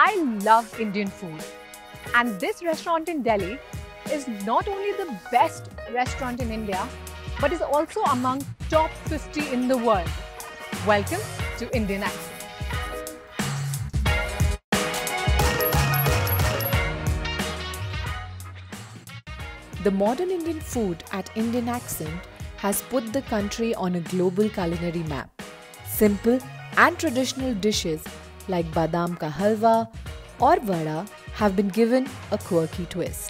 I love Indian food, and this restaurant in Delhi is not only the best restaurant in India, but is also among top 50 in the world. Welcome to Indian Accent. The modern Indian food at Indian Accent has put the country on a global culinary map. Simple and traditional dishes like badam ka halwa or vada have been given a quirky twist.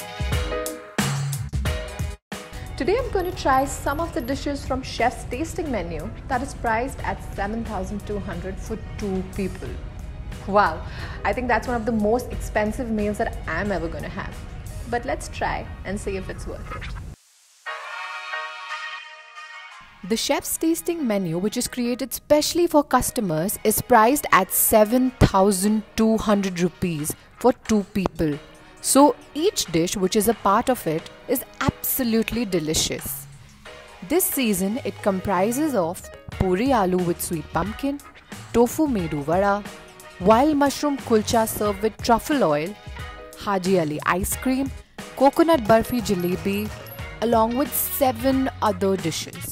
Today I'm going to try some of the dishes from chef's tasting menu that is priced at 7,200 for 2 people. Wow, I think that's one of the most expensive meals that I'm ever going to have. But let's try and see if it's worth it. The chef's tasting menu, which is created specially for customers, is priced at 7,200 rupees for 2 people. So each dish, which is a part of it, is absolutely delicious. This season, it comprises of puri aloo with sweet pumpkin, tofu medu vada, wild mushroom kulcha served with truffle oil, Haji Ali ice cream, coconut barfi jalebi, along with 7 other dishes.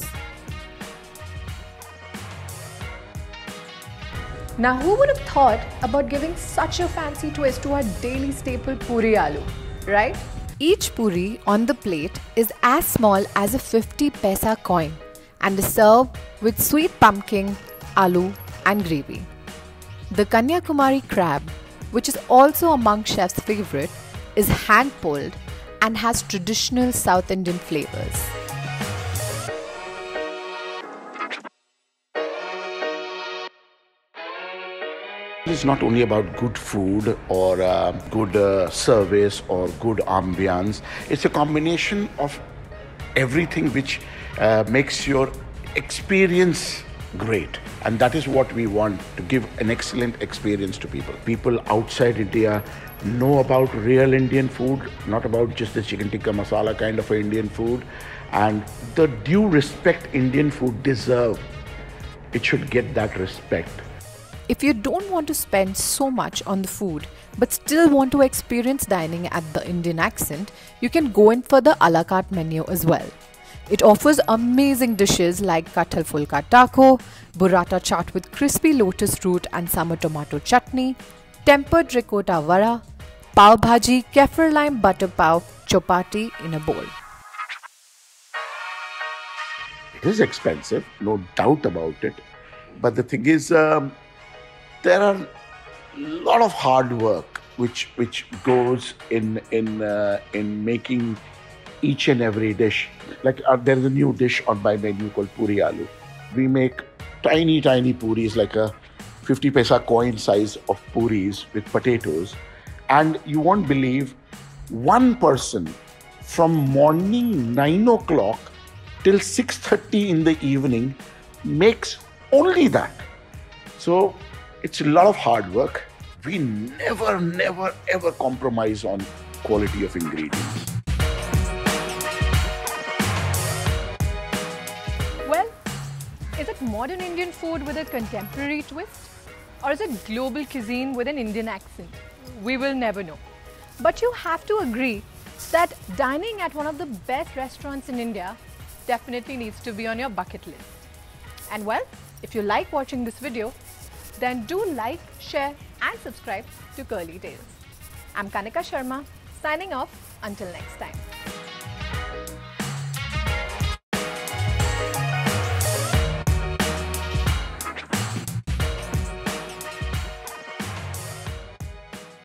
Now, who would have thought about giving such a fancy twist to our daily staple puri aloo, right? Each puri on the plate is as small as a 50 paisa coin and is served with sweet pumpkin, aloo and gravy. The Kanyakumari crab, which is also among chef's favorite, is hand-pulled and has traditional South Indian flavors. It's not only about good food or good service or good ambience. It's a combination of everything which makes your experience great. And that is what we want, to give an excellent experience to people. People outside India know about real Indian food, not about just the chicken tikka masala kind of Indian food. And the due respect Indian food deserves, it should get that respect. If you don't want to spend so much on the food but still want to experience dining at the Indian Accent, you can go in for the a la carte menu as well. It offers amazing dishes like kathal fulka taco, burrata chaat with crispy lotus root and summer tomato chutney, tempered ricotta vada, pav bhaji, kefir lime butter pav, chapati in a bowl. It is expensive, no doubt about it. But the thing is, there are a lot of hard work which goes in making each and every dish. Like there is a new dish on my menu called puri aloo. We make tiny puris, like a 50 paisa coin size of puris with potatoes. And you won't believe, one person from morning 9 o'clock till 6:30 in the evening makes only that. So it's a lot of hard work. We never ever compromise on quality of ingredients. Well, is it modern Indian food with a contemporary twist? Or is it global cuisine with an Indian accent? We will never know. But you have to agree that dining at one of the best restaurants in India definitely needs to be on your bucket list. And well, if you like watching this video, then do like, share and subscribe to Curly Tales. I'm Kanika Sharma, signing off until next time.